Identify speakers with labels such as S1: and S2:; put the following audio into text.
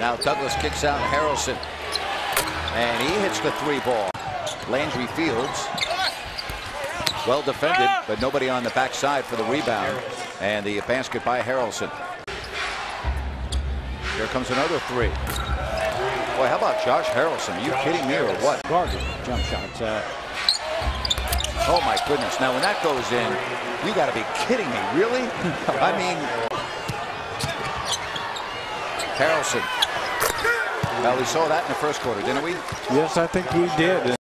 S1: Now Douglas kicks out Harrellson. And he hits the 3 ball. Landry Fields. Well defended, but nobody on the backside for the rebound. And the basket by Harrellson. Here comes another 3. Boy, how about Josh Harrellson? Are you kidding me or what?
S2: Garbage jump shots.
S1: Oh my goodness. Now when that goes in, you got to be kidding me. Really? I mean, Harrellson. Well, we saw that in the first quarter, didn't we?
S2: Yes, I think we did.